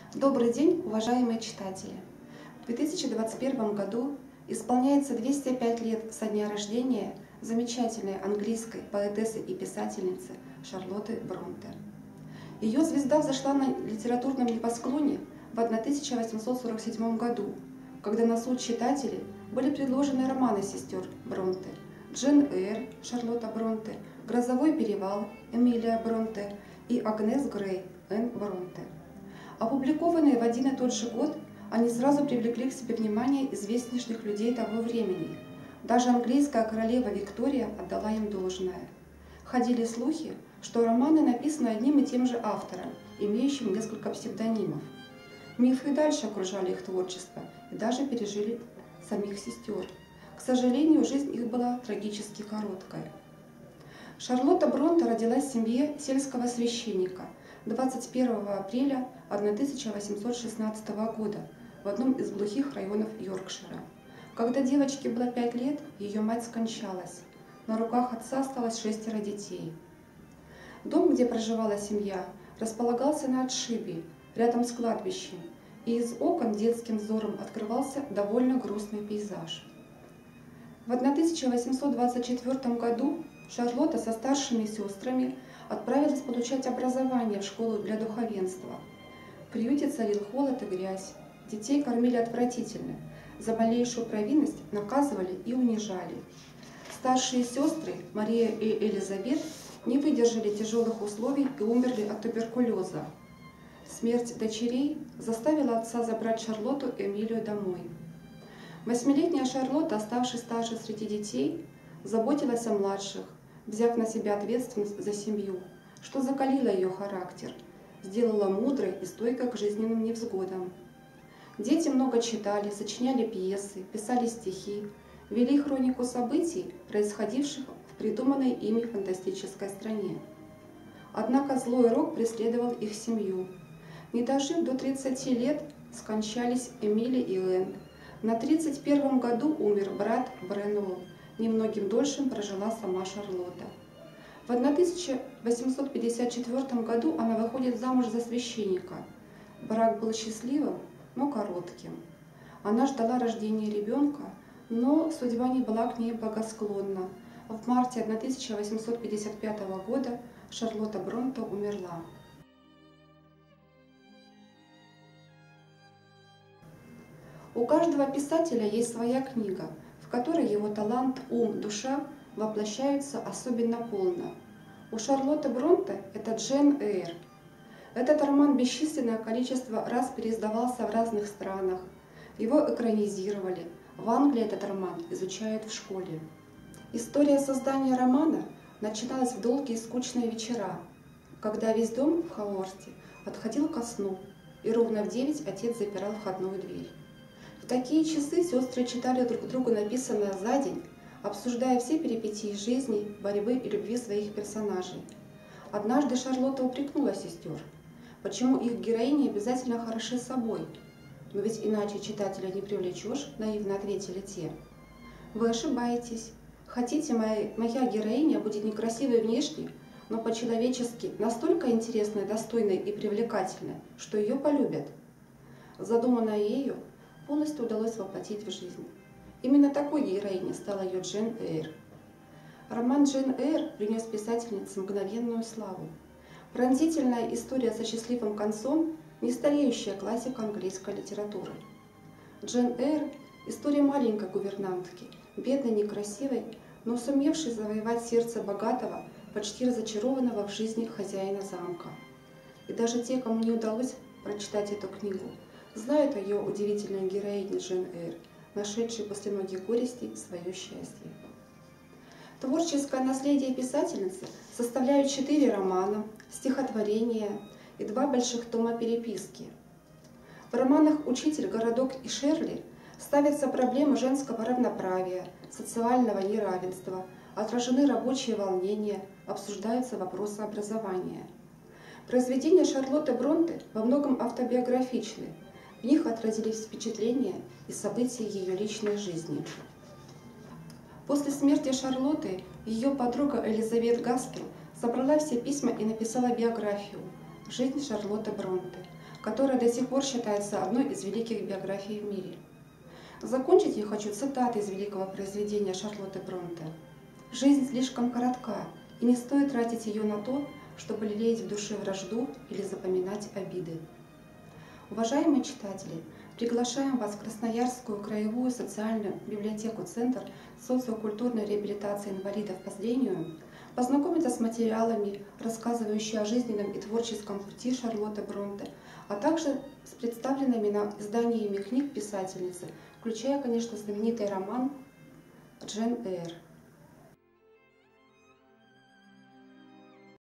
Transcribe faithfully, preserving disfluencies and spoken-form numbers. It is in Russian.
Добрый день, уважаемые читатели! В две тысячи двадцать первом году исполняется двести пять лет со дня рождения замечательной английской поэтессы и писательницы Шарлотты Бронте. Ее звезда взошла на литературном небосклоне в тысяча восемьсот сорок седьмом году, когда на суд читателей были предложены романы сестер Бронте «Джейн Эйр» Шарлотта Бронте, «Грозовой перевал» Эмилия Бронте и «Агнес Грей» Энн Бронте. Опубликованные в один и тот же год, они сразу привлекли к себе внимание известнейших людей того времени. Даже английская королева Виктория отдала им должное. Ходили слухи, что романы написаны одним и тем же автором, имеющим несколько псевдонимов. Мифы и дальше окружали их творчество и даже пережили самих сестер. К сожалению, жизнь их была трагически короткой. Шарлотта Бронте родилась в семье сельского священника двадцать первого апреля тысяча восемьсот шестнадцатого года в одном из глухих районов Йоркшира. Когда девочке было пять лет, ее мать скончалась. На руках отца осталось шестеро детей. Дом, где проживала семья, располагался на отшибе, рядом с кладбищем, и из окон детским взором открывался довольно грустный пейзаж. В тысяча восемьсот двадцать четвёртом году Шарлотта со старшими сестрами отправилась получать образование в школу для духовенства. В приюте царил холод и грязь, детей кормили отвратительно, за малейшую провинность наказывали и унижали. Старшие сестры, Мария и Элизабет, не выдержали тяжелых условий и умерли от туберкулеза. Смерть дочерей заставила отца забрать Шарлотту и Эмилию домой. Восьмилетняя Шарлотта, оставшись старшей среди детей, заботилась о младших, взяв на себя ответственность за семью, что закалило ее характер, сделало мудрой и стойкой к жизненным невзгодам. Дети много читали, сочиняли пьесы, писали стихи, вели хронику событий, происходивших в придуманной ими фантастической стране. Однако злой рок преследовал их семью. Не дожив до тридцати лет, скончались Эмили и Энн. На тридцать первом году умер брат Бренуэлл. Немногим дольшим прожила сама Шарлотта. В тысяча восемьсот пятьдесят четвёртом году она выходит замуж за священника. Брак был счастливым, но коротким. Она ждала рождения ребенка, но судьба не была к ней благосклонна. В марте тысяча восемьсот пятьдесят пятого года Шарлотта Бронте умерла. У каждого писателя есть своя книга, в которой его талант, ум, душа воплощаются особенно полно. У Шарлотты Бронте это «Джейн Эйр». Этот роман бесчисленное количество раз переиздавался в разных странах. Его экранизировали. В Англии этот роман изучают в школе. История создания романа начиналась в долгие скучные вечера, когда весь дом в Хаворсте отходил ко сну, и ровно в девять отец запирал входную дверь. В такие часы сестры читали друг другу написанное за день, обсуждая все перипетии жизни, борьбы и любви своих персонажей. Однажды Шарлотта упрекнула сестер, почему их героини обязательно хороши собой. «Но ведь иначе читателя не привлечешь», — наивно ответили те. «Вы ошибаетесь. Хотите, моя, моя героиня будет некрасивой внешне, но по-человечески настолько интересной, достойной и привлекательной, что ее полюбят». Задуманное ею полностью удалось воплотить в жизнь. Именно такой героиней стала ее Джейн Эйр. Роман «Джейн Эйр» принес писательнице мгновенную славу. Пронзительная история со счастливым концом – нестареющая классика английской литературы. Джейн Эйр – история маленькой гувернантки, бедной, некрасивой, но сумевшей завоевать сердце богатого, почти разочарованного в жизни хозяина замка. И даже те, кому не удалось прочитать эту книгу, знают о ее удивительной героине Джейн Эйр, нашедшей после многих горестей свое счастье. Творческое наследие писательницы составляют четыре романа, стихотворения и два больших тома переписки. В романах «Учитель», «Городок» и «Шерли» ставятся проблемы женского равноправия, социального неравенства, отражены рабочие волнения, обсуждаются вопросы образования. Произведения Шарлотты Бронте во многом автобиографичны, в них отразились впечатления и события ее личной жизни. После смерти Шарлотты ее подруга Элизабет Гаскел собрала все письма и написала биографию «Жизнь Шарлотты Бронте». которая до сих пор считается одной из великих биографий в мире. Закончить я хочу цитатой из великого произведения Шарлотты Бронте. «Жизнь слишком коротка, и не стоит тратить ее на то, чтобы лелеять в душе вражду или запоминать обиды». Уважаемые читатели, приглашаем вас в Красноярскую краевую социальную библиотеку-центр социокультурной реабилитации инвалидов по зрению познакомиться с материалами, рассказывающими о жизненном и творческом пути Шарлотты Бронте, а также с представленными на изданиями книг писательницы, включая, конечно, знаменитый роман «Джейн Эйр».